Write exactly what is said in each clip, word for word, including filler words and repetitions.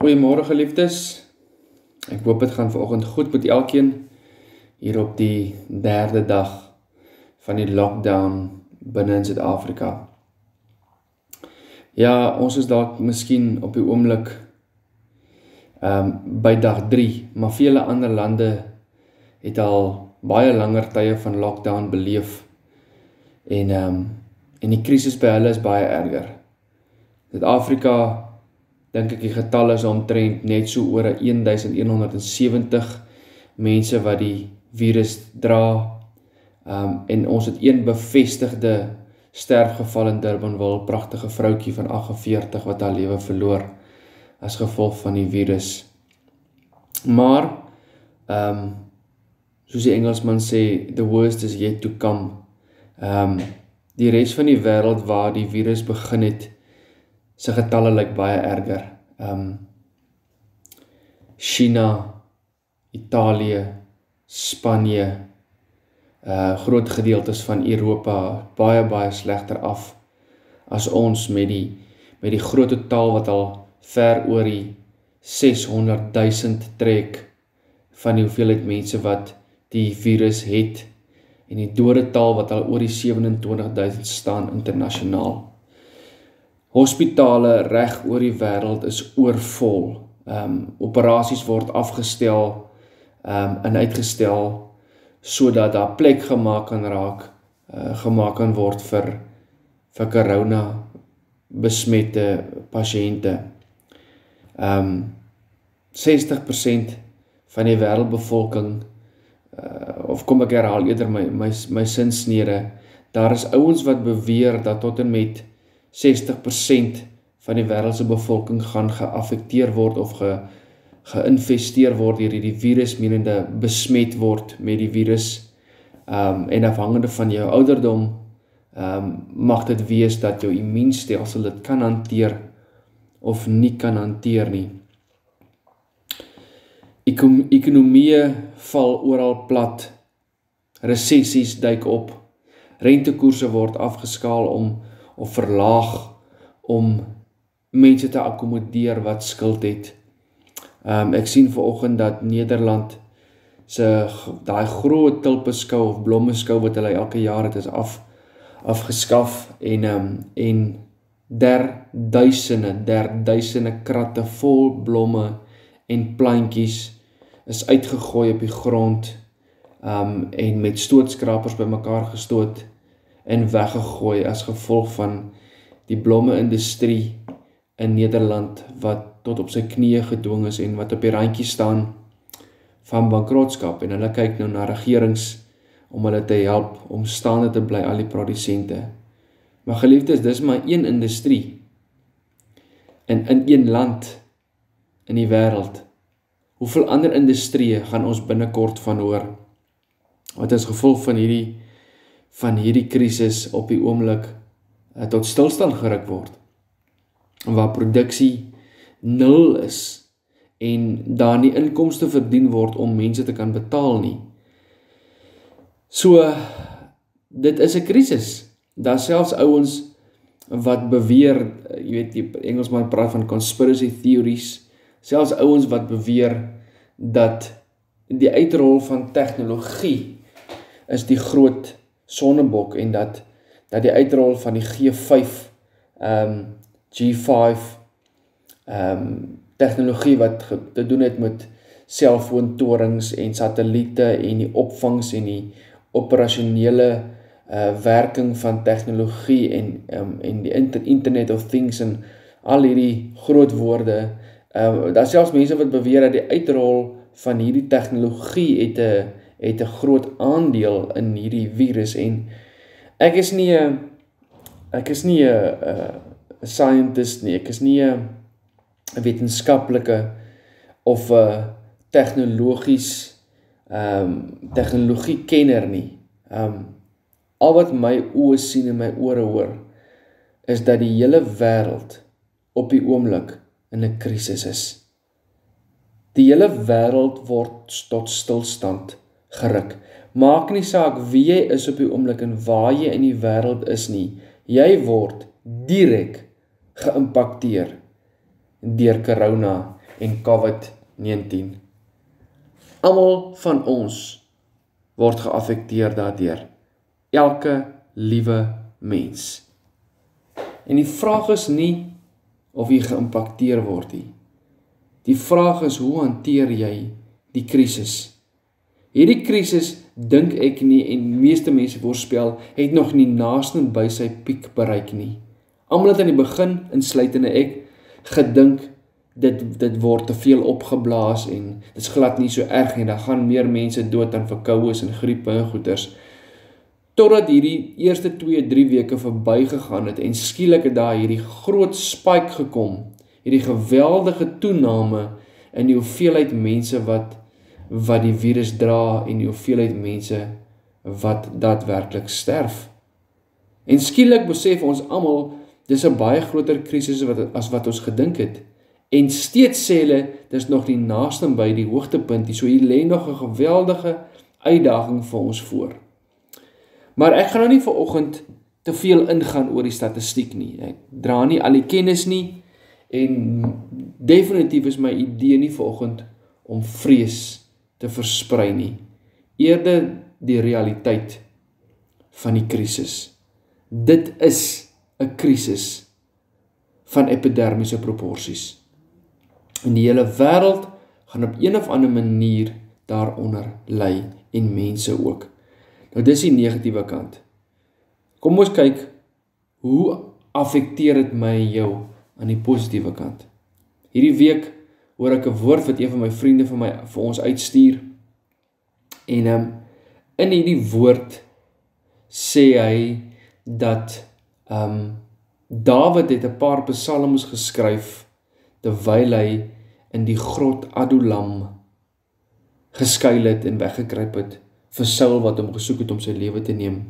Goeiemôre geliefdes, ek hoop het gaan vanoggend goed met elkeen hier op die derde dag van die lockdown binne in Suid-Afrika. Ja, ons is dalk miskien op die oomblik um, by dag drie, maar vele ander lande het al baie langer tye van lockdown beleef en, um, en die krisis by hulle is baie erger. Suid-Afrika, dink ek die getal is omtrent net so oor honderd sewentig mense wat die virus dra, um, en ons het een bevestigde sterfgeval in Durbanville, pragtige vroutjie van agt en veertig wat haar lewe verloor as gevolg van die virus. Maar, um, soos die Engelsman sê, the worst is yet to come. Um, die res van die wêreld waar die virus begin het, sy getalle lyk baie erger. Um, China, Italië, Spanje, uh, groot gedeeltes van Europa, baie, baie slegter af as ons met die, met die groot totaal wat al ver oor die seshonderd duisend trek van die hoeveelheid mense wat die virus het en die dodetal wat al oor die sewenentwintig duisend staan internasionaal. Hospitale reg oor die wêreld is oorvol. Um, operasies word afgestel um, en uitgestel sodat daar plek gemaak kan raak, uh, gemaak kan word vir, vir corona besmette pasiënte. Um, sestig persent van die wêreldbevolking, uh, of kom ek herhaal eerder my, my, my sinsnede, daar is ouens wat beweer dat tot en met sestig persent van die wêreldse bevolking gaan geaffekteer word of ge, geïnfesteer word deur die virus, menende besmet word met die virus, um, en afhangende van jou ouderdom, um, mag dit wees dat jou immuunstelsel dit kan hanteer of nie kan hanteer nie. Ekom, ekonomie val oral plat, resessies duik op, rentekoerse word afgeskaal om of verlaag om mense te akkommodeer wat skuld het. Um, ek sien vanoggend dat Nederland se daai groot tulpeskou of blommeskou wat hulle elke jaar het is af, afgeskaf en, um, en der duisende, der duisende kratte vol blomme en plantjies is uitgegooi op die grond um, en met stootskrapers by mekaar gestoot en weggegooi as gevolg van die blomme industrie in Nederland wat tot op sy knieë gedwing is en wat op die randjie staan van bankrotskap en hulle kyk nou na regerings om hulle te help om staande te bly, al die produsente. Maar geliefdes, dis maar een industrie en in een land in die wêreld. Hoeveel ander industrieë gaan ons binnekort van hoor wat as gevolg van hierdie van hierdie krisis op die oomblik uh, tot stilstand geruk word, waar produksie nul is en daar nie inkomste verdien word om mense te kan betaal nie. So, dit is 'n krisis. Daar selfs ouens wat beweer, jy weet, die Engelsman praat van conspiracy theories, selfs ouens wat beweer dat die uitrol van tegnologie is die groot sonnebok en dat, dat die uitrol van die G vyf, um, G vyf, um, tegnologie wat te doen het met selfoontorings en satelliete en die opvangs en die operasionele uh, werking van tegnologie en, um, en die inter Internet of Things en al hierdie groot woorde, uh, daar is selfs mense wat beweer dat die uitrol van hierdie tegnologie het 'n het 'n groot aandeel in hierdie virus en ek is nie 'n ek is nie 'n scientist nie, ek is nie 'n wetenskaplike of 'n tegnologies um, tegnologie kenner nie. Um, al wat my oë sien en my ore hoor is dat die hele wêreld op die oomblik in 'n krisis is. Die hele wêreld word tot stilstand geruk. Maak nie saak wie jy is op die oomblik en waar jy in die wêreld is nie. Jy word direk geïmpakteer deur corona en COVID negentien. Almal van ons word geaffekteer daardeur. Elke liewe mens. En die vraag is nie of jy geïmpakteer word nie. Die vraag is, hoe hanteer jy die krisis? Hierdie krisis, dink ek nie, en meeste mense voorspel, het nog nie naaste by sy piek bereik nie. Almal het aan die begin, insluitende ek, gedink, dit, dit word te veel opgeblaas en dit is glad nie so erg nie, daar gaan meer mense dood aan verkoues en griepe en goeters. Totdat hierdie eerste twee, drie weke verby gegaan het en skielik het daar hierdie groot spike gekom, hierdie geweldige toename in die hoeveelheid mense wat, wat die virus dra en die hoeveelheid mense wat daadwerklik sterf. En skielik besef ons almal, dis 'n baie groter krisis wat, as wat ons gedink het. En steeds sê hulle, dis nog nie naaste by die hoogtepunt nie, so hier lê nog 'n geweldige uitdaging vir ons voor. Maar ek gaan nou nie vanoggend te veel ingaan oor die statistiek nie. Ek dra nie al die kennis nie, en definitief is my idee nie vanoggend om vrees te versprei nie. Eerder die realiteit van die krisis. Dit is 'n krisis van epidermiese proporsies. En die hele wêreld gaan op een of ander manier daaronder ly, en mense ook. Nou dis die negatiewe kant. Kom ons kyk, hoe affekteer dit my en jou aan die positiewe kant. Hierdie week hoor ek 'n woord wat een van my vriende vir my vir ons uitstuur. En um, in hierdie woord sê hy dat um, Dawid het 'n paar psalms geskryf terwyl hy in die grot Adullam geskuil het en weggekruip het vir Saul wat hom gesoek het om sy lewe te neem.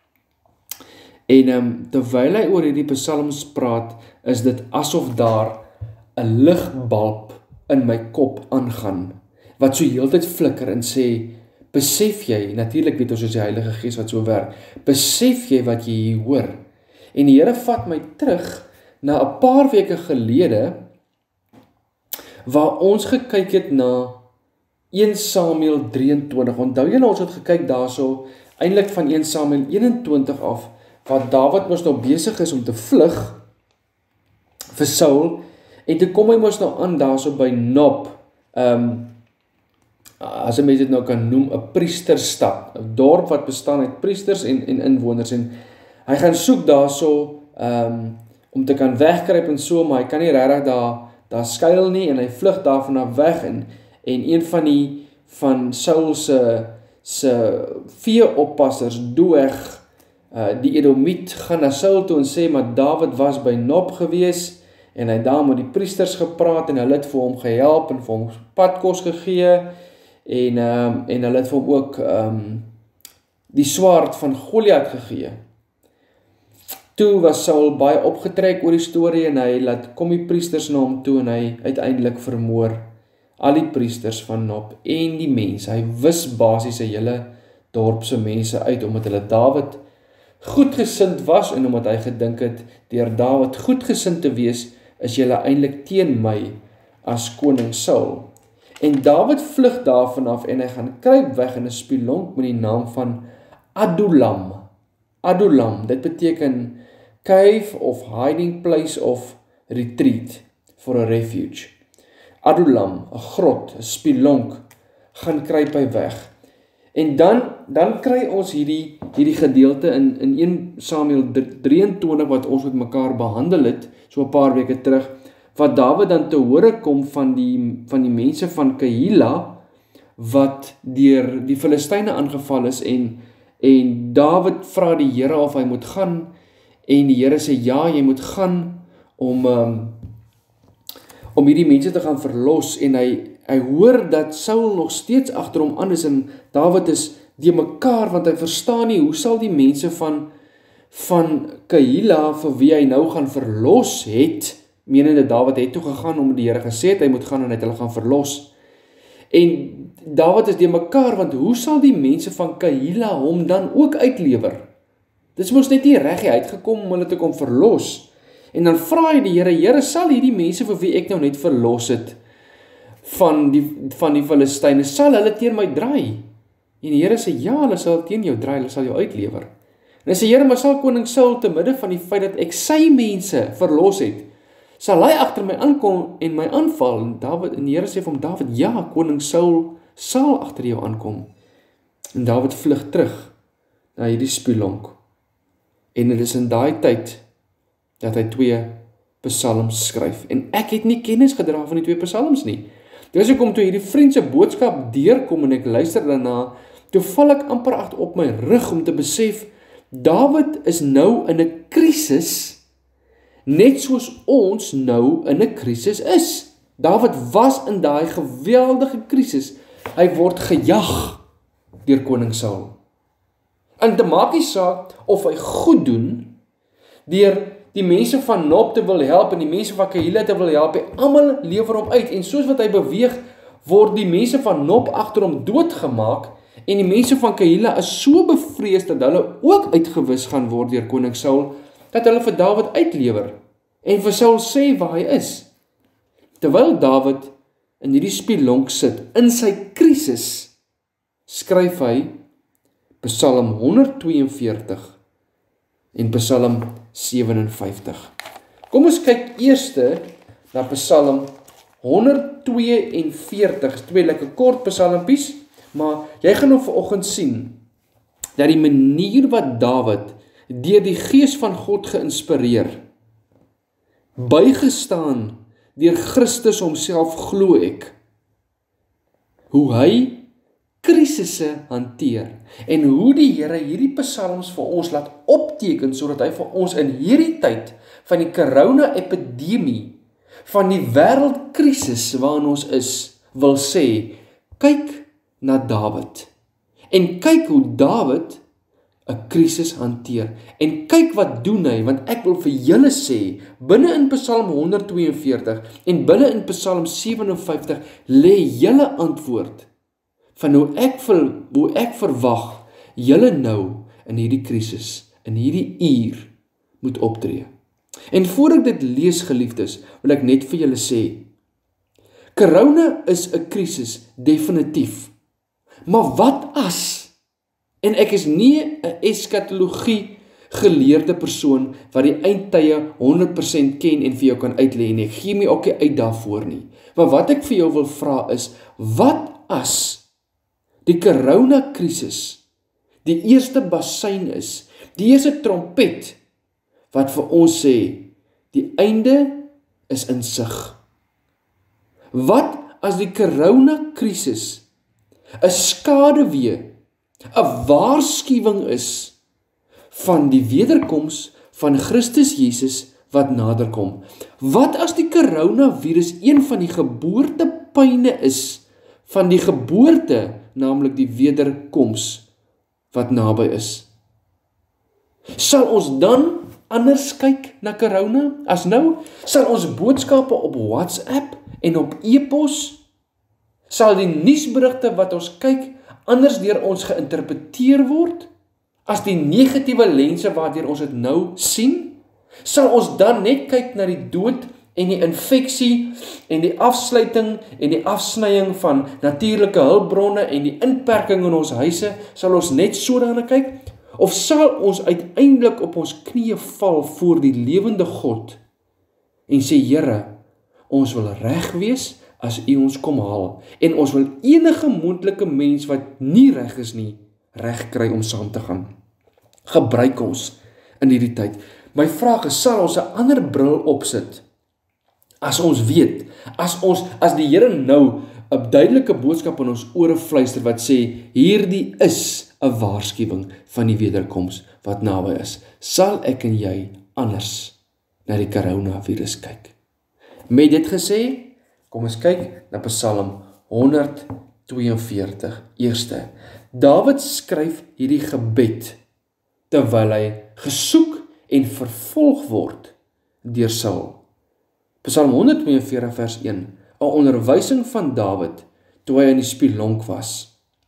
En um, terwyl hy oor hierdie psalms praat, is dit asof daar 'n ligbalp in my kop aangaan, wat so heeltyd flikker en sê, besef jy, natuurlik weet ons is die Heilige Gees wat so werk, besef jy wat jy hier hoor? En die Here vat my terug na 'n paar weke gelede, waar ons gekyk het na een Samuel drieëntwintig. Onthou julle, ons het gekyk daarso, eintlik van een Samuel eenentwintig af, waar Dawid mos nou besig is om te vlug vir Saul, en toe kom hy mos nou aan daarso by Nob, um, as 'n mens dit nou kan noem, 'n priesterstad, 'n dorp wat bestaan uit priesters en, en inwoners, en hy gaan soek daarso, um, om te kan wegkruip en so, maar hy kan nie regtig daar, daar skuil nie, en hy vlug daarvan af weg, en, en een van die, van Saul se, se veeoppassers, Doeg, uh, die Edomiet, gaan na Saul toe en sê, maar Dawid was by Nob gewees, en hy het daar met die priesters gepraat, en hulle het vir hom gehelp, en vir hom padkos gegee, en, um, en hulle het vir hom ook um, die swaard van Goliat gegee. Toe was Saul baie opgetrek oor die storie, en hy laat kom die priesters na hom toe, en hy uiteindelik vermoor al die priesters van Nob en die mense. Hy wis basies sy hele dorpse mense uit, omdat hulle Dawid goedgesind was, en omdat hy gedink het, deur Dawid goedgesind te wees, is julle eintlik teen my as koning Saul. En Dawid vlug daarvan af, en hy gaan kruip weg in 'n spilonk met die naam van Adullam. Adullam, dit beteken cave of hiding place of retreat, for a refuge. Adullam, 'n grot, 'n spilonk, gaan kruip hy weg. En dan, dan kry ons hierdie, hierdie gedeelte in, in een Samuel drieëntwintig, wat ons met mekaar behandel het, so 'n paar weke terug, wat Dawid dan te hore kom van die, van die mense van Keila, wat deur die Filistyne aangeval is, en, en Dawid vra die Here of hy moet gaan, en die Here sê, ja, jy moet gaan, om, um, om hierdie mense te gaan verlos, en hy, hy hoor dat Saul nog steeds agter hom aan is, en Dawid is die mekaar, want hy verstaan nie, hoe sal die mense van, van Keila, vir wie hy nou gaan verlos het, menende Dawid het toe gegaan, om die Here gesê het, hy moet gaan, en hy het hulle gaan verlos, en Dawid is die mekaar, want hoe sal die mense van Keila hom dan ook uitlewer? Dit is mos net nie reg, hy het gekom om hulle te kom verlos, en dan vra hy die Here, Here, sal hierdie mense vir wie ek nou net verlos het, van die, van die Filistyne, sal hulle teen my draai. En die Here sê, ja, hulle sal teen jou draai, hulle sal jou uitlewer. En hy sê, Here, maar sal koning Saul te midde van die feit dat ek sy mense verlos het, sal hy agter my aankom en my aanval? En Dawid, en die Here sê vir hom, Dawid, ja, koning Saul sal agter jou aankom. En Dawid vlug terug na hierdie spilonk. En dit is in daai tyd dat hy twee psalms skryf. En ek het nie kennis gedra van die twee psalms nie. Dis hoekom toe hierdie vriend se boodskap deurkom en ek luister daarna, toe val ek amper agter op my rug om te besef, Dawid is nou in 'n krisis, net soos ons nou in 'n krisis is. Dawid was in daai geweldige krisis. Hy word gejag deur koning Saul. En te maak nie saak of hy goed doen deur die mense van Nob te wil help en die mense van Keilah te wil help, almal lewer hom uit. En soos wat hy beweeg, word die mense van Nob agter hom doodgemaak en die mense van Keilah is so bevrees dat hulle ook uitgewis gaan word deur koning Saul, dat hulle vir Dawid uitlewer en vir Saul sê waar hy is. Terwyl Dawid in hierdie spilonk sit, in sy krisis, skryf hy Psalm honderd tweeënveertig en Psalm sewenvyftig. Kom ons kyk eers na Psalm honderd tweeënveertig, twee lekker kort psalmpies, maar jy gaan nou vanoggend sien dat die manier wat Dawid deur die Gees van God geïnspireer, bygestaan deur Christus homself glo ek, hoe hy krisisse hanteer en hoe die Here hierdie psalms vir ons laat opteken sodat hy vir ons in hierdie tyd van die corona-epidemie, van die wêreldkrisis waarin ons is, wil sê, kyk na Dawid en kyk hoe Dawid 'n krisis hanteer en kyk wat doen hy, want ek wil vir julle sê, binne in Psalm honderd tweeënveertig en binne in Psalm sewenvyftig lê julle antwoord van hoe ek, hoe ek verwag julle nou in hierdie krisis, in hierdie uur moet optree. En voor ek dit lees, geliefdes, wil ek net vir julle sê, corona is 'n krisis, definitief. Maar wat as, en ek is nie 'n eskatologie geleerde persoon wat die eindtye honderd persent ken en vir jou kan uitlê nie, ek gee my ook nie uit daarvoor nie. Maar wat ek vir jou wil vra is, wat as die corona-krisis die eerste bassein is, die eerste trompet wat vir ons sê, die einde is in sig. Wat as die corona-krisis 'n skaduwee, 'n waarskuwing is van die wederkoms van Christus Jesus wat naderkom? Wat as die coronavirus een van die geboortepyne is van die geboorte, naamlik die wederkoms wat naby is? Sal ons dan anders kyk na corona as nou? Sal ons boodskappe op WhatsApp en op e-pos, sal die nuusberigte wat ons kyk anders deur ons geïnterpreteer word as die negatiewe lense waardeur ons dit nou sien? Sal ons dan net kyk na die dood en die infeksie en die afsluiting en die afsnying van natuurlike hulpbronne en die inperking in ons huise, sal ons net so daarna kyk? Of sal ons uiteindelik op ons knieë val voor die lewende God en sê, Here, ons wil reg wees as U ons kom haal en ons wil enige moontlike mens wat nie reg is nie, reg kry om saam te gaan. Gebruik ons in hierdie tyd. My vraag is, sal ons 'n ander bril opsit as ons weet, as ons as die Here nou 'n duidelike boodskap in ons ore fluister wat sê, hierdie is 'n waarskuwing van die wederkoms wat naby is. Sal ek en jy anders na die coronavirus kyk? Met dit gesê, kom ons kyk na Psalm honderd tweeënveertig. Eerste, Dawid skryf hierdie gebed terwyl hy gesoek en vervolg word deur Saul. Psalm honderd tweeënveertig vers een, 'n onderwysing van Dawid toe hy in die spilonk was.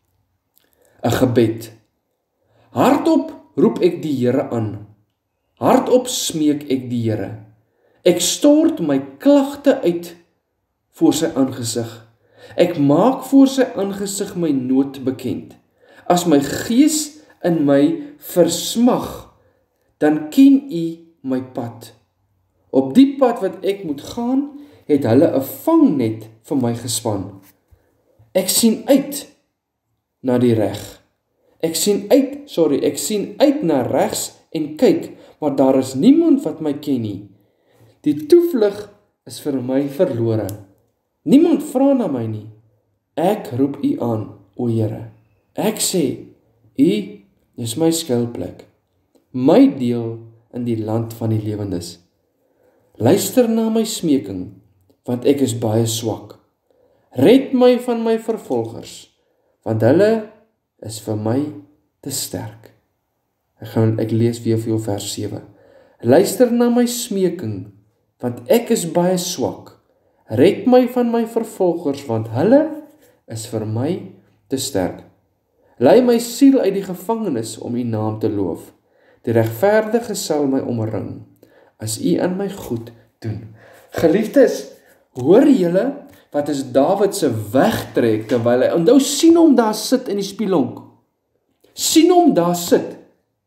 'n Gebed. Hardop roep ek die Here aan. Hardop smeek ek die Here. Ek stort my klagte uit voor sy aangesig. Ek maak voor sy aangesig my nood bekend. As my gees in my versmag, dan ken U my pad. Op die pad wat ek moet gaan, het hulle 'n vangnet vir my gespan. Ek sien uit na die reg. Ek sien uit, sorry, ek sien uit na regs en kyk, maar daar is niemand wat my ken nie. Die toevlug is vir my verlore. Niemand vra na my nie. Ek roep U aan, o Here. Ek sê, U is my skuilplek, my deel in die land van die lewendes. Luister na my smeking, want ek is baie swak. Red my van my vervolgers, want hulle is vir my te sterk. Ek, gaan, ek lees weer vir jou vers sewe. Luister na my smeking, want ek is baie swak. Red my van my vervolgers, want hulle is vir my te sterk. Lei my siel uit die gevangenis om U naam te loof. Die regverdige sal my omring, as U aan my goed doen. Geliefdes, hoor julle wat is Dawid se wegtrek terwyl hy, onthou sien hom daar sit in die spilonk. Sien hom daar sit.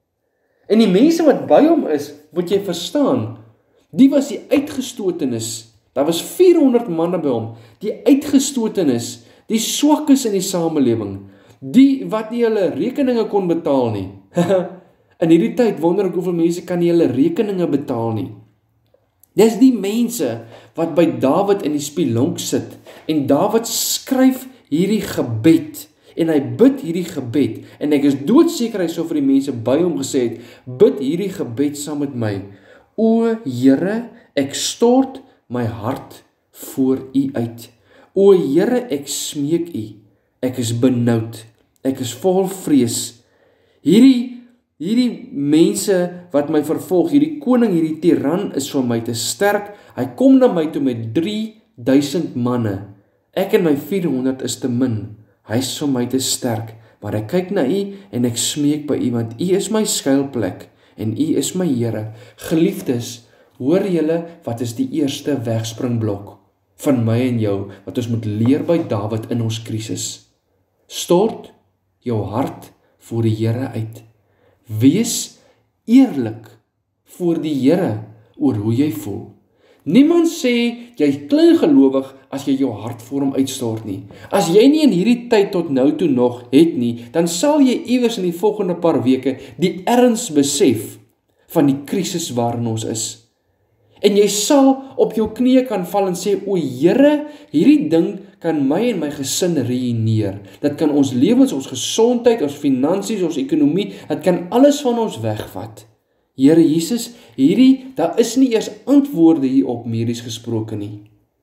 En die mense wat by hom is, moet jy verstaan, die was die uitgestotenis. Daar was vierhonderd manne by hom, die uitgestotenis, die swakkes in die samelewing, die wat nie hulle rekeninge kon betaal nie. In hierdie tyd wonder ek hoeveel mense kan nie hulle rekeninge betaal nie. Dis die mense wat by Dawid in die spilonk sit, en Dawid skryf hierdie gebed, en hy bid hierdie gebed, en ek is doodseker hy sou vir die mense by hom gesê het, bid hierdie gebed saam met my. O Here, ek stort my hart voor U uit. O Here, ek smeek U, ek is benoud, ek is vol vrees. Hierdie Hierdie mense wat my vervolg, hierdie koning, hierdie tiran is vir my te sterk. Hy kom na my toe met drie duisend manne. Ek en my vierhonderd is te min. Hy is vir my te sterk. Maar ek kyk na U en ek smeek by U, want U is my skuilplek en U is my Here. Geliefdes, hoor julle wat is die eerste wegspringblok van my en jou, wat ons moet leer by Dawid in ons krisis. Stort jou hart voor die Here uit. Wees eerlik voor die Here oor hoe jy voel. Niemand sê jy klink gelowig as jy jou hart voor hom uitstort nie. As jy nie in hierdie tyd tot nou toe nog het nie, dan sal jy iewers in die volgende paar weke die erns besef van die krisis waarin ons is. En jy sal op jou knieë kan val en sê, o Here, hierdie ding kan my en my gesin ruïneer. Dit kan ons lewens, ons gesondheid, ons finansies, ons ekonomie, dit kan alles van ons wegvat. Here Jesus, hierdie, daar is nie eers antwoorde hier op medies gesproke nie.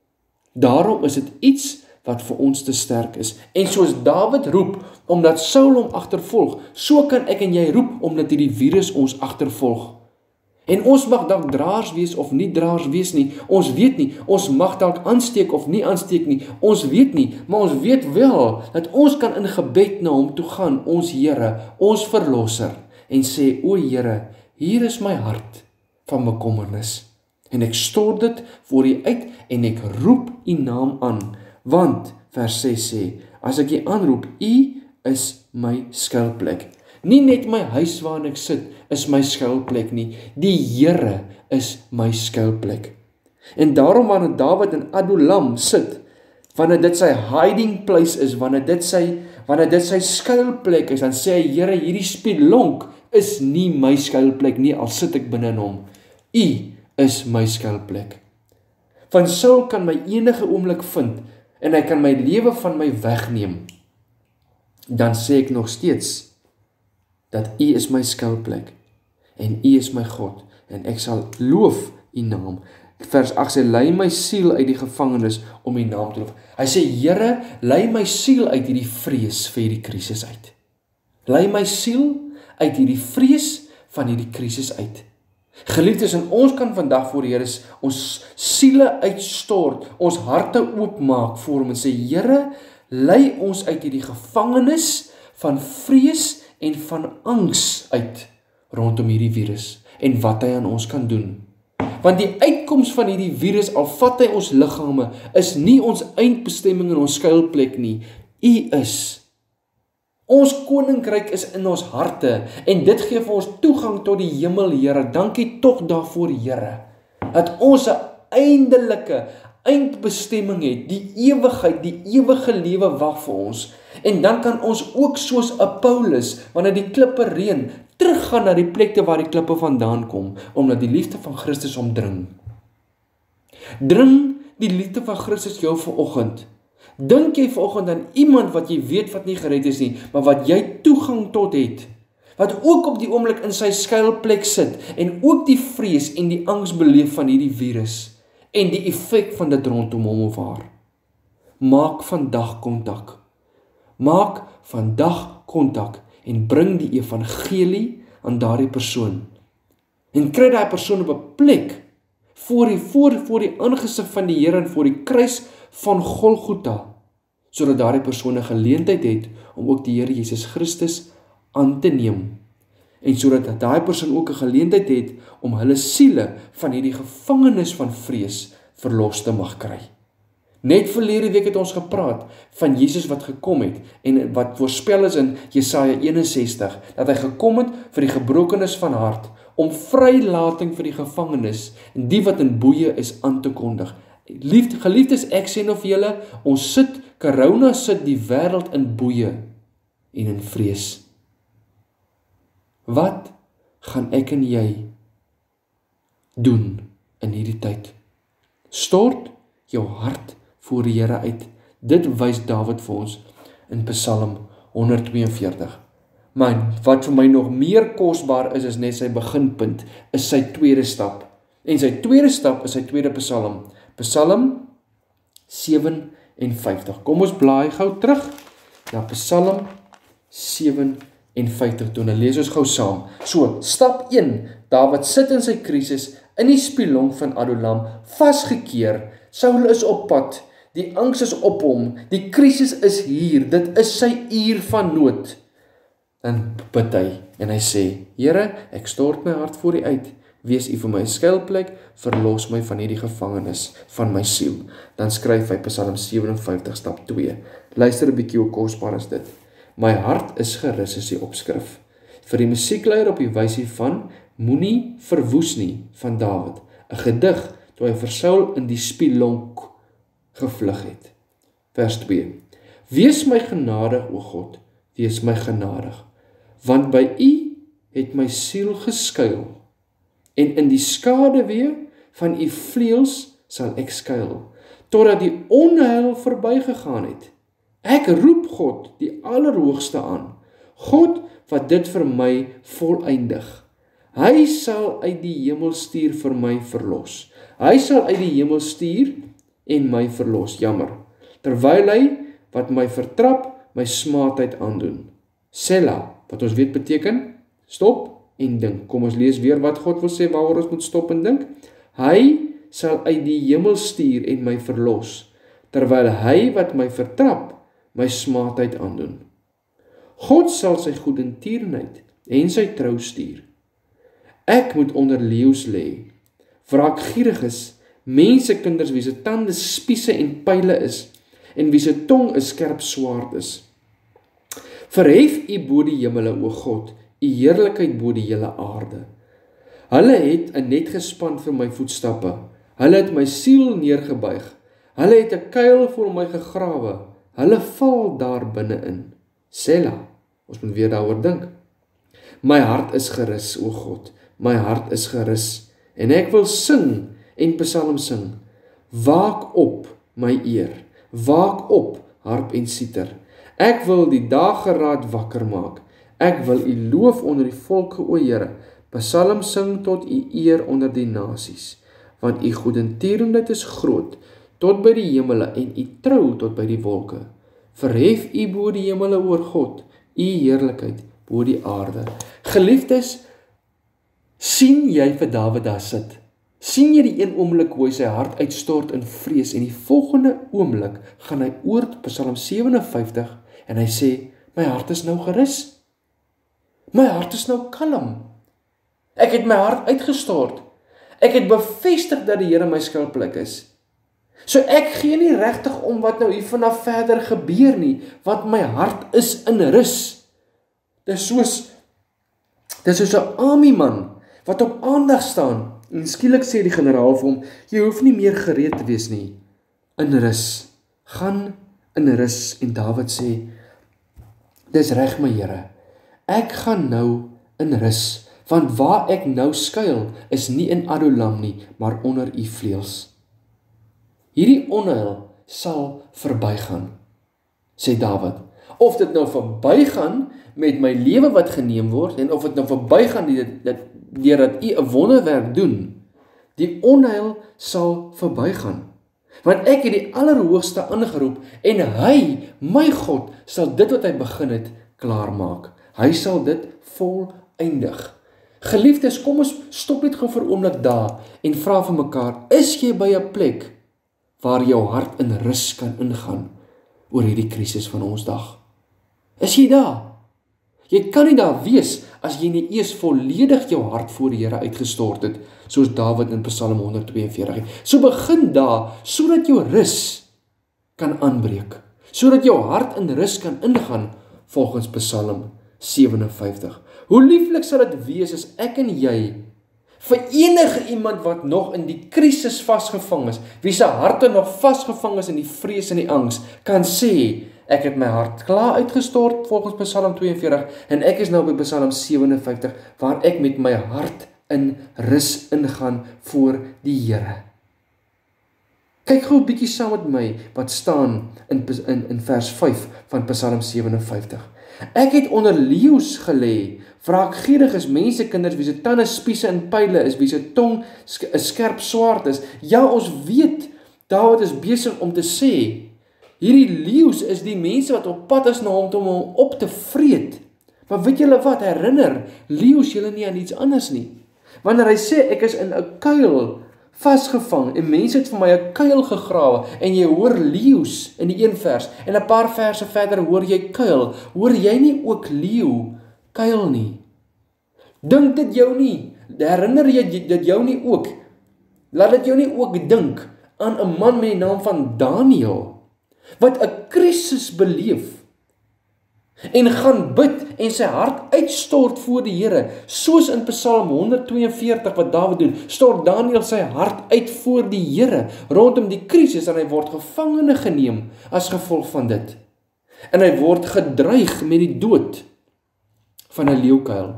Daarom is dit iets wat vir ons te sterk is. En soos Dawid roep, omdat Saul hom agtervolg, so kan ek en jy roep, omdat hierdie virus ons agtervolg. En ons mag dalk draers wees of nie draers wees nie, ons weet nie, ons mag dalk aansteek of nie aansteek nie, ons weet nie, maar ons weet wel, dat ons kan in gebed na hom toe gaan, ons Here, ons verlosser, en sê, o Here, hier is my hart van bekommernis, en ek stort dit voor U uit, en ek roep U naam aan, want, vers ses sê, as ek U aanroep, U is my skuilplek. Nie net my huis waarin ek sit, is my skuilplek nie. Die Here is my skuilplek. En daarom wanneer Dawid in Adullam sit, wanneer dit sy hiding place is, wanneer dit sy, wanneer dit sy skuilplek is, dan sê hy, Here, hierdie spilonk is nie my skuilplek nie, al sit ek binne in hom. U is my skuilplek. Van Saul kan my enige oomblik vind, en hy kan my lewe van my wegneem. Dan sê ek nog steeds, dat U is my skuilplek, en U is my God, en ek sal loof U naam. Vers agt sê, lei my siel uit die gevangenis om U naam te loof. Hy sê, Here, lei my siel uit hierdie vrees vir hierdie krisis uit. Lei my siel uit hierdie vrees van hierdie krisis uit. Geliefdes, en ons kan vandag voor die Here ons siele uitstort, ons harte oopmaak voor hom en sê, Here, lei ons uit hierdie gevangenis van vrees en van angs uit rondom hierdie virus en wat hy aan ons kan doen. Want die uitkoms van hierdie virus, al vat hy ons liggame, is nie ons eindbestemming en ons skuilplek nie. U is. Ons koninkryk is in ons harte, en dit gee vir ons toegang tot die hemel, Here. Dankie tog daarvoor, Here, dat ons 'n eindelike eindbestemming het, die ewigheid, die ewige lewe wag vir ons. En dan kan ons ook soos 'n Paulus, wanneer die klippe reën, teruggaan na die plek waar die klippe vandaan kom, omdat die liefde van Christus omdring. Dring die liefde van Christus jou vanoggend. Dink jy vanoggend aan iemand wat jy weet wat nie gered is nie, maar wat jy toegang tot het, wat ook op die oomblik in sy skuilplek sit, en ook die vrees en die angs beleef van hierdie virus, en die effek van dit rondom hom of haar. Maak vandag kontak. Maak vandag kontak, en bring die evangelie aan daardie persoon. En kry daai persoon op 'n plek, voor die, voor, voor die aangesig van die Here en voor die kruis van Golgotha, sodat daardie persoon 'n geleentheid het om ook die Here Jesus Christus aan te neem, en sodat daai persoon ook 'n geleentheid het om hulle siele van hierdie gevangenis van vrees verlos te mag kry. Net verlede week het ons gepraat van Jesus wat gekom het, en wat voorspel is in Jesaja eenensestig, dat hy gekom het vir die gebrokenes van hart, om vrylating vir die gevangenes, en die wat in boeye is aan te kondig. Liefde, geliefdes, ek sê nou vir julle, ons sit, corona sit die wêreld in boeye en in vrees. Wat gaan ek en jy doen in hierdie tyd? Stort jou hart voor die Here uit. Dit wys Dawid vir ons in Psalm honderdtweeënveertig. Maar wat vir my nog meer kosbaar is, is net sy beginpunt, is sy tweede stap. En sy tweede stap is sy tweede Psalm. Psalm sewenenvyftig. Kom ons blaai gou terug na Psalm sewenenvyftig toe, en lees ons gou saam. So, stap een, Dawid sit in sy krisis in die spilong van Adullam, vasgekeer. Saul is op pad, die angs is op hom, die krisis is hier, dit is sy uur van nood. Dan bid hy, en hy sê, Here, ek stort my hart voor U uit, wees U vir my skuilplek, verlos my van hierdie gevangenis van my siel. Dan skryf hy Psalm sewenenvyftig stap twee. Luister 'n bietjie hoe kosbaar is dit. My hart is gerus, is die opskrif. Vir die musiekleier op die wysie van Moenie verwoes nie van Dawid, 'n gedig toe hy vir Saul in die spilonk gevlug het. Vers twee. Wees my genadig, o God, wees my genadig, want by U het my siel geskuil, en in die skaduwee van U vleuels sal ek skuil, totdat die onheil verbygegaan het. Ek roep God, die Allerhoogste aan, God wat dit vir my voleindig. Hy sal uit die hemel stuur vir my verlos. Hy sal uit die hemel stuur en my verlos, jammer, terwyl hy wat my vertrap, my smaadheid aandoen. Sela, wat ons weet beteken, stop en dink. Kom ons lees weer wat God wil sê, waaroor ons moet stop en dink. Hy sal uit die hemel stuur en my verlos, terwyl hy wat my vertrap, my smaadheid aandoen. God sal sy goedertierenheid en sy trou stuur. Ek moet onder leeu's lê, wraakgieriges, mensekinders wie se tande spiese en pile is, en wie se tong 'n skerp swaard is. Verhef U bo die hemele, o God, U heerlikheid bo die hele aarde. Hulle het 'n net gespan vir my voetstappe, hulle het my siel neergebuig, hulle het 'n kuil vir my gegrawe, hulle val daar binne-in. Sela, ons moet weer daaroor dink. My hart is gerus, o God, my hart is gerus, en ek wil sing en psalm sing. Waak op, my eer, waak op, harp en siter. Ek wil die dageraad wakker maak, ek wil U loof onder die volke, o Here, psalm sing tot U eer onder die nasies, want U goedertierenheid is groot, tot by die hemele, en U trou tot by die wolke. Verhef U bo die hemele, oor God, U heerlikheid bo die aarde. Geliefdes, sien jy vir Dawid daar sit? Sien jy die een oomblik hoe hy sy hart uitstort in vrees, en die volgende oomblik gaan hy oor tot Psalm sewenenvyftig, en hy sê, my hart is nou gerus. My hart is nou kalm. Ek het my hart uitgestort. Ek het bevestig dat die Here my skuilplek is. So ek gee nie regtig om wat nou hier vanaf verder gebeur nie, want my hart is in rus. Dis soos, dis soos 'n army man, wat op aandag staan, en skielik sê die generaal vir hom, jy hoef nie meer gereed te wees nie, in rus, gaan in rus, en Dawid sê, dis reg my Here, ek gaan nou in rus, want waar ek nou skuil, is nie in Adulam nie, maar onder u vleuels. Hierdie onheil sal verbygaan, sê Dawid. Of dit nou verbygaan met my lewe wat geneem word, en of dit nou verbygaan deurdat u 'n wonderwerk doen, die onheil sal verbygaan. Want ek het die Allerhoogste aangeroep, en hy, my God, sal dit wat hy begin het, klaarmaak. Hy sal dit voleindig. Geliefdes, kom ons stop net gou vir 'n oomblik daar, en vra vir mekaar, is jy by 'n plek, waar jou hart in rus kan ingaan, oor hierdie krisis van ons dag? Is jy daar? Jy kan nie daar wees, as jy nie eers volledig jou hart voor die Here uitgestort het, soos Dawid in Psalm honderd tweeënveertig het. So begin daar, sodat jou rus kan aanbreek, sodat jou hart in rus kan ingaan, volgens Psalm sewe en vyftig. Hoe lieflik sal dit wees, as ek en jy, vir enige iemand wat nog in die krisis vasgevang is, wie se harte nog vasgevang is in die vrees en die angs, kan sê, ek het my hart klaar uitgestort volgens Psalm tweeënveertig, en ek is nou by Psalm sewe en vyftig, waar ek met my hart in rus ingaan voor die Here. Kyk gou 'n bietjie saam met my, wat staan in, in, in vers vyf van Psalm sewe en vyftig. Ek het onder leeu's gelê, wraakgieriges mensekinders, wie se tande spiese en pyle is, wie se tong 'n skerp swaard is. Ja, ons weet, Dawid is besig om te sê, hierdie leeu's is die mense wat op pad is na hom om hom op te vreet. Maar weet julle wat, herinner leeu's julle nie aan iets anders nie. Wanneer hy sê, ek is in 'n kuil vasgevang, en mense het vir my 'n kuil gegrawe, en jy hoor leeu's in die een vers, en 'n paar verse verder hoor jy kuil, hoor jy nie ook leeu, kuil nie? Dink dit jou nie, herinner jy dit jou nie ook, laat dit jou nie ook dink, aan 'n man met die naam van Daniel, wat 'n krisis beleef, en gaan bid, en sy hart uitstort voor die Here, soos in Psalm honderd tweeënveertig wat Dawid doen, stort Daniel sy hart uit voor die Here, rondom die krisis, en hy word gevangene geneem, as gevolg van dit, en hy word gedreig met die dood, van 'n leeukuil,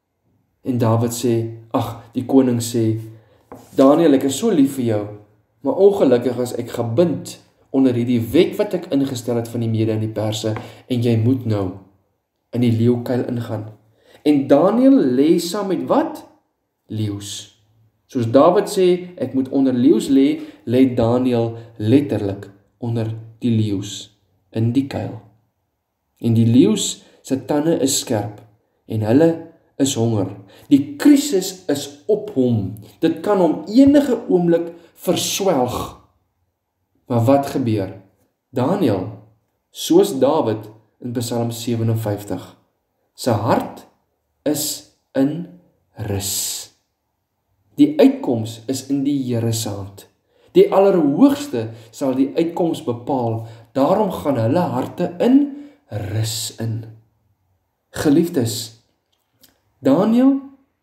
en Dawid sê, ag, die koning sê, Daniel, ek is so lief vir jou, maar ongelukkig is ek gebind, onder hierdie wet wat ek ingestel het van die Mede en die Perse, en jy moet nou in die leeukuil ingaan. En Daniel lê saam met wat? Leeu's. Soos Dawid sê, ek moet onder leeu's lê, lê Daniel letterlik onder die leeu's, in die kuil. En die leeu's se tande is skerp, en hulle is honger. Die krisis is op hom. Dit kan hom enige oomblik verswelg. Maar wat gebeur? Daniel, soos Dawid in Psalm sewe en vyftig, sy hart is in rus. Die uitkoms is in die Here se hand. Die Allerhoogste sal die uitkoms bepaal, daarom gaan hulle harte in rus in. Geliefdes, Daniel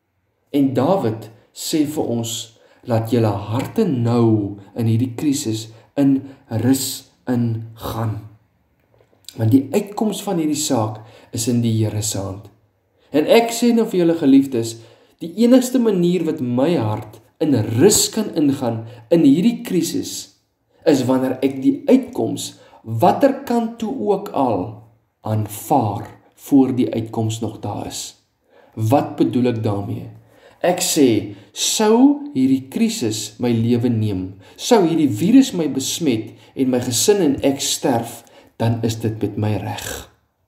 en Dawid sê vir ons, laat julle harte nou in hierdie krisis in rus ingaan. Want die uitkoms van hierdie saak is in die Here se hand. En ek sê nou vir julle geliefdes, die enigste manier wat my hart in rus kan ingaan in hierdie krisis, is wanneer ek die uitkoms, watter kant toe ook al, aanvaar, voor die uitkoms nog daar is. Wat bedoel ek daarmee? Ek sê, sou hierdie krisis my lewe neem, sou hierdie virus my besmet, en my gesin en ek sterf, dan is dit met my reg.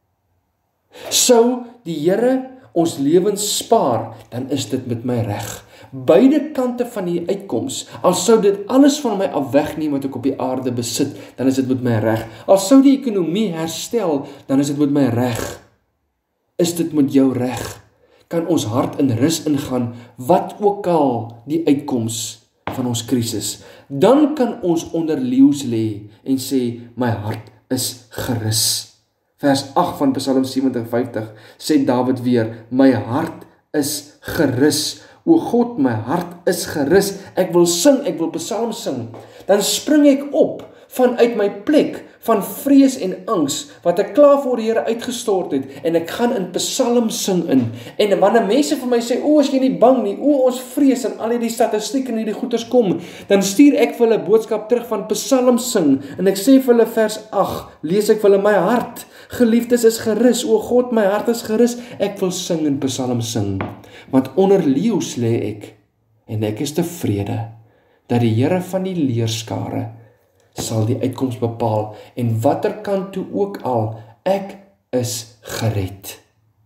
Sou die Here ons lewens spaar, dan is dit met my reg. Beide kante van die uitkoms, al sou dit alles van my af wegneem wat ek op die aarde besit, dan is dit met my reg. Al sou die ekonomie herstel, dan is dit met my reg. Is dit met jou reg? kan ons hart in rus ingaan, wat ook al die uitkoms van ons krisis. Dan kan ons onder leeu's lê en sê, my hart is gerus. Vers agt van Psalm sewentig vyftig sê Dawid weer, my hart is gerus. O God, my hart is gerus. Ek wil sing, ek wil psalm sing. Dan spring ek op vanuit my plek van vrees en angs, wat ek klaar voor die Here uitgestort het, en ek gaan in psalm sing in. En wanneer mense vir my sê, o, is jy nie bang nie, o, ons vrees, en al die statistiek en die goeders kom, dan stuur ek vir hulle boodskap terug van psalm sing, en ek sê vir hulle vers agt, lees ek vir hulle, my hart, geliefdes, is gerus, o God, my hart is gerus, ek wil sing in psalm sing, want onder leeu's lê ek, en ek is tevrede, dat die Here van die leerskare sal die uitkoms bepaal, en watter kant toe ook al, ek is gered.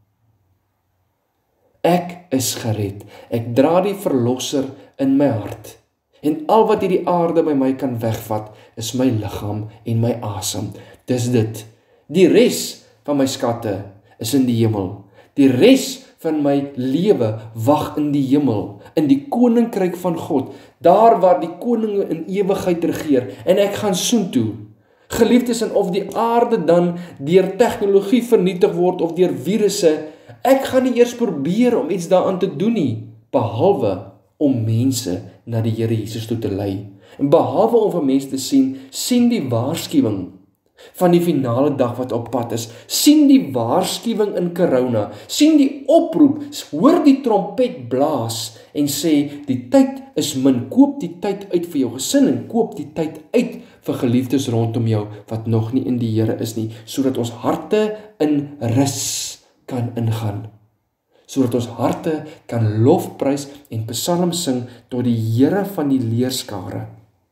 Ek is gered, ek dra die verlosser in my hart, en al wat hierdie aarde by my kan wegvat, is my liggaam en my asem. Dis dit. Die res van my skatte is in die hemel. Die res van my lewe wag in die hemel, in die koninkryk van God, daar waar die koninge in ewigheid regeer, en ek gaan soontoe. Geliefdes, en of die aarde dan deur tegnologie vernietig word, of deur virusse, ek gaan nie eers probeer om iets daaraan te doen nie, behalwe om mense na die Here Jesus toe te lei. En behalwe om vir mense te sien, sien die waarskuwing van die finale dag wat op pad is, sien die waarskuwing in corona, sien die oproep, hoor die trompet blaas en sê, die tyd is min, koop die tyd uit vir jou gesin en koop die tyd uit vir geliefdes rondom jou wat nog nie in die Here is nie, sodat ons harte in rus kan ingaan, sodat ons harte kan lofprys en psalm sing tot die Here van die leerskare,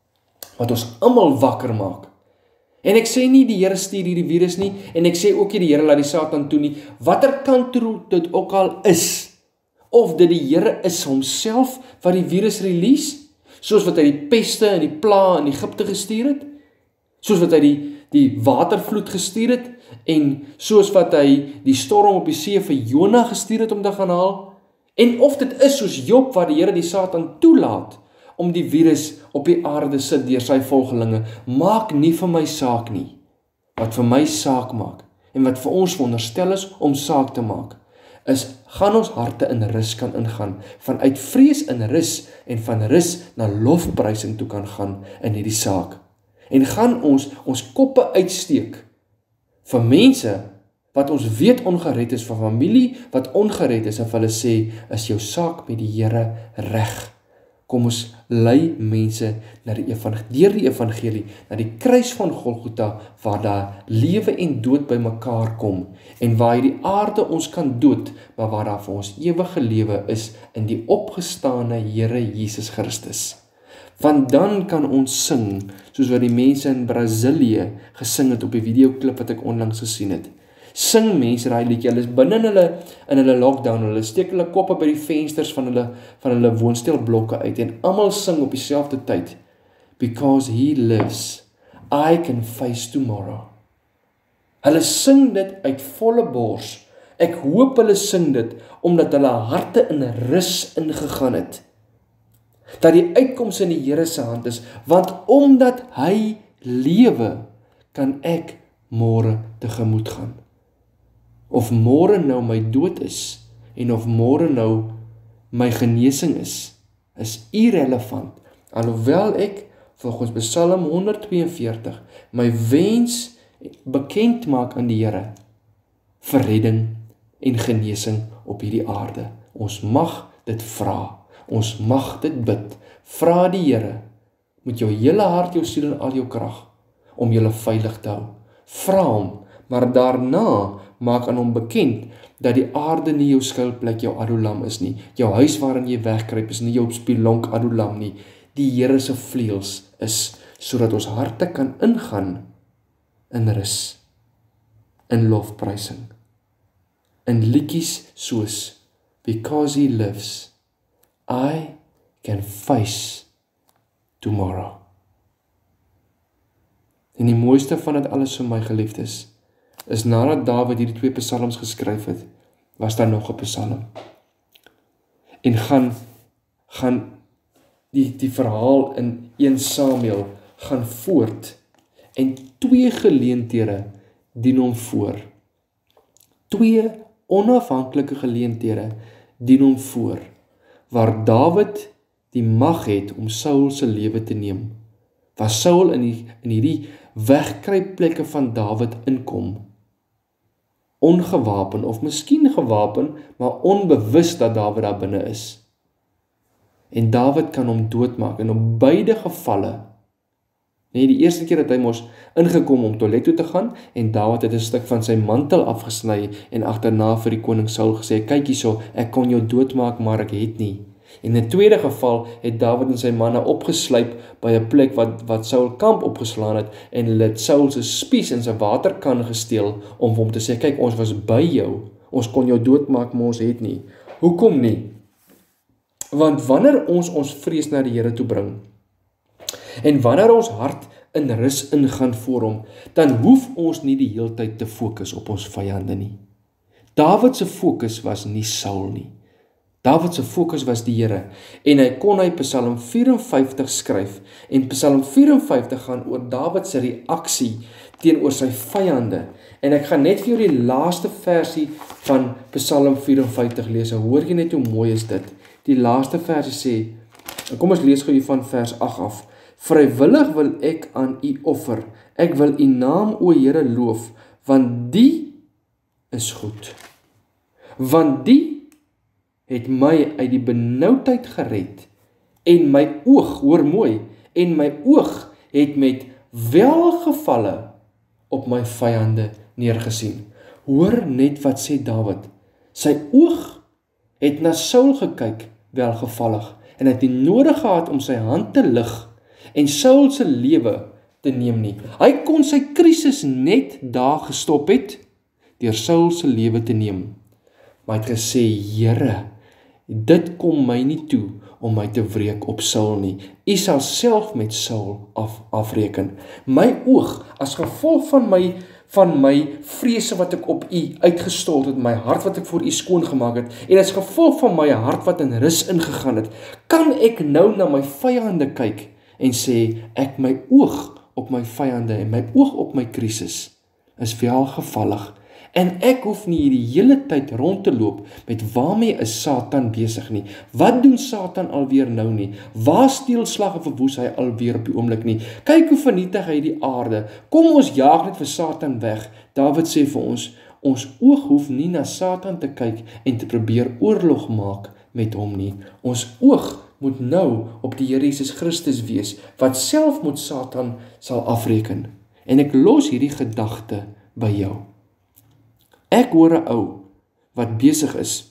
wat ons almal wakker maak. En ek sê nie die Here stuur hierdie virus nie, en ek sê ook nie die Here laat die Satan toe nie, watter kant toe dit ook al is, of dit die Here is homself wat die virus release, soos wat hy die peste en die pla in Egipte gestuur het, soos wat hy die, die watervloed gestuur het, en soos wat hy die storm op die see vir Jona gestuur het om te gaan haal, en of dit is soos Job waar die Here die Satan toelaat, om die virus op die aarde sit deur sy volgelinge, maak nie vir my saak nie. Wat vir my saak maak, en wat vir ons veronderstel is om saak te maak, is, gaan ons harte in rus kan ingaan, vanuit vrees in rus, en van rus na lofprysing toe kan gaan in hierdie saak. En gaan ons ons koppe uitsteek, vir mense, wat ons weet ongered is, vir familie, wat ongered is, en vir hulle sê, is jou saak met die Here reg. Kom ons lei mense na die evangelie, deur die evangelie, na die kruis van Golgotha, waar daar lewe en dood by mekaar kom, en waar hierdie aarde ons kan dood, maar waar daar vir ons ewige lewe is, in die opgestane Here Jesus Christus. Want dan kan ons sing, soos wat die mense in Brazilië gesing het op die videoklip wat ek onlangs gesien het. Sing mense daai liedjie, hulle is binne in hulle, in hulle lockdown, hulle steek hulle koppe by die vensters van hulle, van hulle woonstelblokke uit, en almal sing op dieselfde tyd, because he lives, I can face tomorrow. Hulle sing dit uit volle bors, ek hoop hulle sing dit, omdat hulle harte in rus ingegaan het, dat die uitkoms in die Here se hand is, want omdat hy lewe, kan ek môre tegemoet gaan. Of môre nou my dood is, en of môre nou my genesing is, is irrelevant, alhoewel ek, volgens Psalm honderd tweeënveertig, my wens bekend maak aan die Here, vir redding en genesing op hierdie aarde. Ons mag dit vra, ons mag dit bid, vra die Here, met jou hele hart, jou siel en al jou krag, om julle veilig te hou. Vra hom, maar daarna maak aan hom bekend, dat die aarde nie jou skuilplek, jou adulam is nie, jou huis waarin jy wegkruip is nie jou spilonk adulam nie, die Here se vleuels is, sodat ons harte kan ingaan in rus, in lofprysing, in liedjies soos, because he lives, I can face tomorrow. En die mooiste van dit alles vir my geliefdes, is nadat Dawid hierdie twee psalms geskryf het, was daar nog 'n psalm. en gaan, gaan die, die verhaal in een Samuel gaan voort, en twee geleenthede dien hom voor. Twee onafhanklike geleenthede dien hom voor, waar Dawid die mag het om Saul se lewe te neem, waar Saul in, die, in hierdie wegkruipplekke van Dawid inkom, ongewapen, of miskien gewapen, maar onbewus dat Dawid daar binne is. En Dawid kan hom doodmaak, en op beide gevalle, nee, die eerste keer dat hy mos ingekom om toilet toe te gaan, en Dawid het 'n stuk van sy mantel afgesny, en agterna vir die koning Saul gesê, kyk hierso, ek kon jou doodmaak, maar ek het nie. En in die tweede geval het Dawid en sy manne opgesluip by 'n plek wat, wat Saul kamp opgeslaan het, en hulle het Saul se spies en sy waterkan gesteel, om hom te sê, kyk, ons was by jou, ons kon jou doodmaak, maar ons het nie. Hoekom nie? Want wanneer ons ons vrees na die Here toe bring, en wanneer ons hart in rus ingaan voor hom, dan hoef ons nie die heeltyd te fokus op ons vyande nie. Dawid se fokus was nie Saul nie. Dawid se fokus was die Here, en hy kon hy Psalm vyf-en-vyftig skryf, en Psalm vyf-en-vyftig gaan oor Dawid se reaksie teenoor sy vyande, en ek gaan net vir jou die laaste versie van Psalm vyf-en-vyftig lees, en hoor jy net hoe mooi is dit. Die laaste versie sê, kom ons lees gou hier van vers agt af, vrywillig wil ek aan u offer, ek wil u naam, o Here, loof, want die is goed. Want die het my uit die benoudheid gered, en my oog, hoor mooi, en my oog het met welgevalle op my vyande neergesien. Hoor net wat sê Dawid, sy oog het na Saul gekyk, welgevallig, en het nie nodig gehad om sy hand te lig, en Saul se lewe te neem nie. Hy kon sy krisis net daar gestop het, deur Saul se lewe te neem. Maar hy het gesê, Here, dit kom my nie toe om my te wreek op Saul nie. U sal self met Saul af, afreken. My oog, as gevolg van my, van my vrese wat ek op u uitgestort het, my hart wat ek voor u skoon gemaak het, en as gevolg van my hart wat in rus ingegaan het, kan ek nou na my vyande kyk, en sê, ek my oog op my vyande, en my oog op my krisis, is welgevallig, en ek hoef nie die hele tyd rond te loop, met waarmee is Satan besig nie, wat doen Satan alweer nou nie, waar steel slag of verwoes hy alweer op die oomblik nie, kyk hoe vernietig hy die aarde, kom ons jaag net vir Satan weg. Dawid sê vir ons, ons oog hoef nie na Satan te kyk, en te probeer oorlog maak met hom nie, ons oog moet nou op die Here Jesus Christus wees, wat self met Satan sal afreken. En ek los hierdie gedagte by jou. Ek hoor 'n ou wat besig is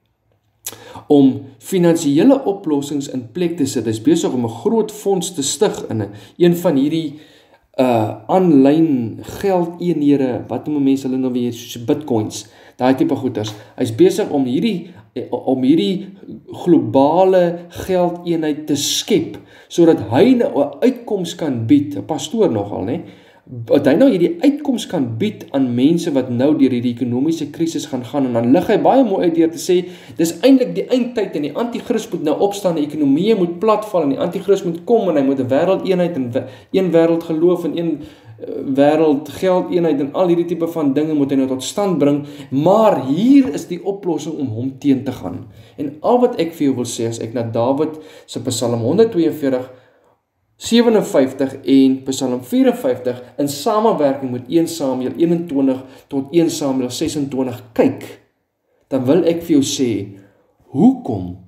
om finansiële oplossings in plek te sit. Hy is besig om 'n groot fonds te stig in een van hierdie uh aanlyn geldeenhede, wat noem mense hulle nou weer, soos bitcoins, daai tipe goeders. Hy is besig om hierdie om hierdie globale geldeenheid te skep, sodat hy nou 'n uitkoms kan bied, 'n pastoor nogal, né? Dat hy nou hierdie uitkoms kan bied aan mense wat nou deur hierdie ekonomiese krisis gaan gaan, en dan lig hy baie mooi uit deur te sê, dis eintlik die eindtyd, en die anti-kris moet nou opstaan, die ekonomie moet platval, en die anti-kris moet kom, en hy moet 'n wêreldeenheid, en een wêreld geloof, en een wêreld geldeenheid, en al hierdie tipe van dinge moet hy nou tot stand bring, maar hier is die oplossing om hom teen te gaan. En al wat ek vir jou wil sê, as ek na Dawid se Psalm honderdtweeënveertig, vyf-en-vyftig en Psalm vyf-en-vyftig in samewerking met een Samuel eenentwintig tot een Samuel ses-en-twintig kyk, dan wil ek vir jou sê, hoekom?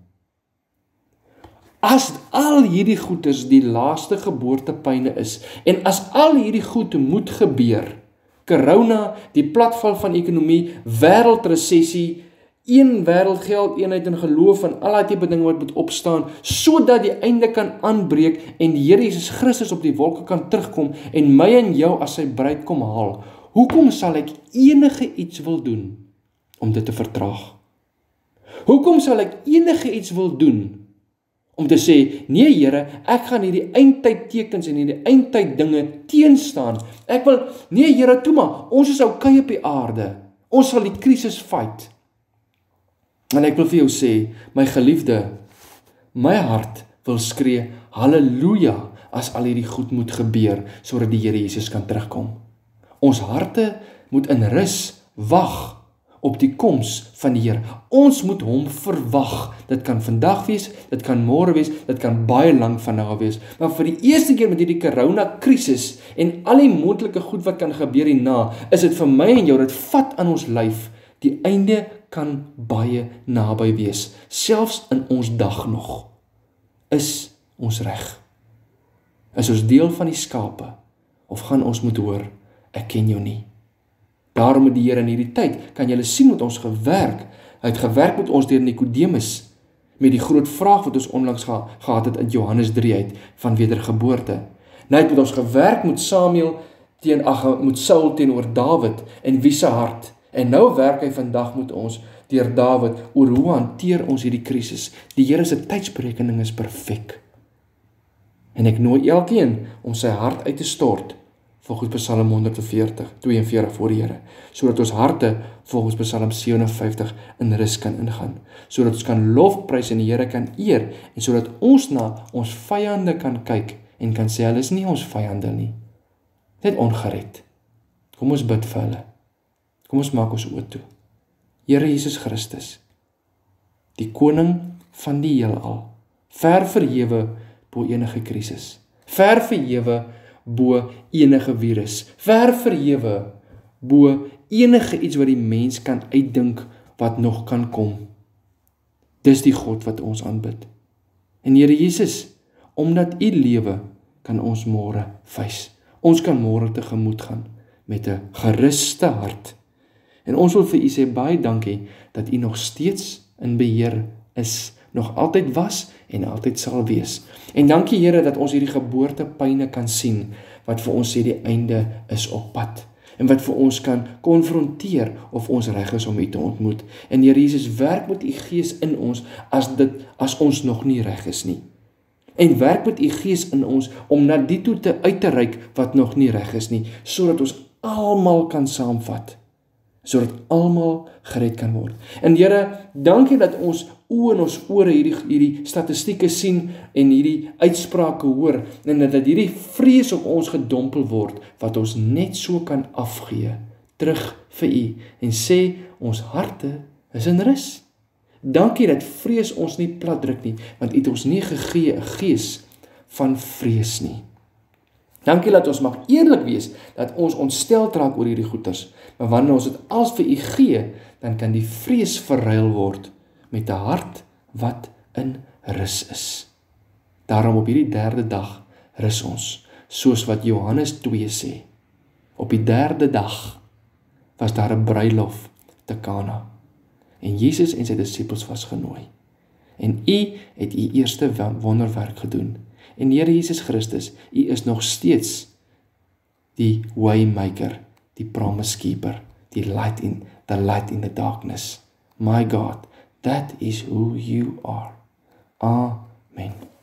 As al hierdie goeders die laaste geboortepyne is, en as al hierdie goed moet gebeur, corona, die platval van ekonomie, wêreldresessie, een wêreld geldeenheid en geloof en al die tipe dinge wat moet opstaan, sodat die einde kan aanbreek en die Here Jesus Christus op die wolke kan terugkom en my en jou as sy bruid kom haal. Hoekom sal ek enige iets wil doen om dit te vertraag? Hoekom sal ek enige iets wil doen om te sê, nee Here, ek gaan hierdie eindtyd tekens en hierdie eindtyd dinge teenstaan. Ek wil, nee Here, toe maar, ons is okay op die aarde. Ons sal die krisis fight. En ek wil vir jou sê, my geliefde, my hart wil skree, halleluja, as al hierdie goed moet gebeur, sodat die Here Jesus kan terugkom. Ons harte moet in rus wag op die koms van die Here. Ons moet hom verwag. Dit kan vandag wees, dit kan môre wees, dit kan baie lank van nou wees. Maar vir die eerste keer met hierdie corona-krisis en al die moontlike goed wat kan gebeur hierna, is dit vir my en jou, dit vat aan ons lyf. Die einde kan baie naby wees. Selfs in ons dag nog. Is ons reg? Is ons deel van die skape? Of gaan ons moet hoor, ek ken jou nie? Daarom met die Here in hierdie tyd, kan julle sien met ons gewerk. Hy het gewerk met ons deur Nikodemus, met die groot vraag wat ons onlangs ge gehad het in Johannes drie uit, van wedergeboorte. Hy het met ons gewerk met Samuel, teen, ag, met Saul teenoor Dawid, en wie se hart. En nou werk hy vandag met ons, deur Dawid, oor hoe hanteer ons hierdie krisis. Die Here se tydsberekening is perfek. En ek nooi elkeen om sy hart uit te stort, volgens Psalm honderdveertig, tweeënveertig voor die Here, sodat ons harte volgens Psalm sewenvyftig in rus kan ingaan, sodat ons kan lofprys en die Here kan eer, en sodat ons na ons vyande kan kyk, en kan sê, hulle is nie ons vyande nie, net ongered. Kom ons bid vir hulle, kom ons maak ons oë toe. Here Jesus Christus, die koning van die heelal, ver verhewe bo enige krisis, ver verhewe bo enige virus, ver verhewe bo enige iets wat die mens kan uitdink wat nog kan kom. Dis die God wat ons aanbid. En Here Jesus, omdat U lewe, kan ons môre face. Ons kan môre tegemoet gaan met 'n geruste hart. En ons wil vir U sê baie dankie dat U nog steeds in beheer is, nog altyd was en altyd sal wees. En dankie Here dat ons hierdie geboortepyne kan sien, wat vir ons sê die einde is op pad. En wat vir ons kan konfronteer of ons reg is om U te ontmoet. En Here Jesus, werk met U Gees in ons as dit as ons nog nie reg is nie. En werk met U Gees in ons om na die toe te uit te reik wat nog nie reg is nie, sodat ons almal kan saamvat. Sodat almal gered kan word. En Here, dankie dat ons oë en ons ore hierdie, hierdie statistieke sien en hierdie uitsprake hoor, en dat hierdie vrees op ons gedompel word, wat ons net so kan afgee, terug vir U, en sê, ons harte is in rus. Dankie dat vrees ons nie platdruk nie, want U het ons nie gegee 'n gees van vrees nie. Dankie dat ons mag eerlik wees, dat ons ontsteld raak oor hierdie goeters, maar wanneer ons dit als vir U gee, dan kan die vrees verruil word met 'n hart wat in rus is. Daarom op hierdie derde dag rus ons, soos wat Johannes twee sê. Op die derde dag was daar 'n bruilof te Kana, en Jesus en sy disippels was genooi. En U het U eerste wonderwerk gedoen. En Here Jesus Christus, U is nog steeds die waymaker, die promise keeper, die light in the light in the darkness. My God, that is who you are. Amen.